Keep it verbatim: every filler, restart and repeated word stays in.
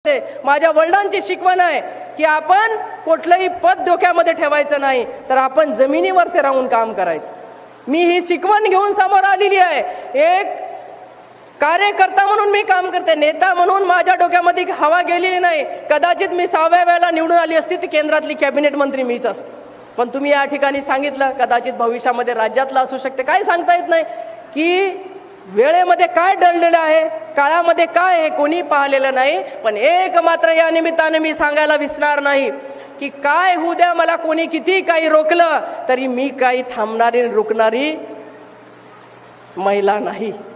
माझ्या वडिलांची शिकवण आहे की आपण कुठलंही पद डोक्यामध्ये ठेवायचं नाही, तर आपण जमिनीवर ते राहून काम करायचं। मी ही शिकवण घेऊन समोर आलेली आहे। एक कार्यकर्ता म्हणून मी काम करते, नेता म्हणून माझ्या डोक्यामध्ये हवा गेलेली नाही। कदाचित मी सहाव्या वेळेला निवडून आली असती तर केंद्रातली कॅबिनेट मंत्री मीच असते, पण तुम्ही या ठिकाणी सांगितलं कदाचित भविष्यामध्ये राज्यातला असू शकते, काय सांगता येत नाही की वेळेमध्ये काय दडलेलं आहे, काळामध्ये काय हे कोणी पाहिलेलं नाही। पण एक मात्र या निमित्ताने मी सांगायला विसरणार नाही की काय होऊ द्या, मला कोणी किती काही रोखलं तरी मी काही थांबणारी रुकणारी महिला नाही।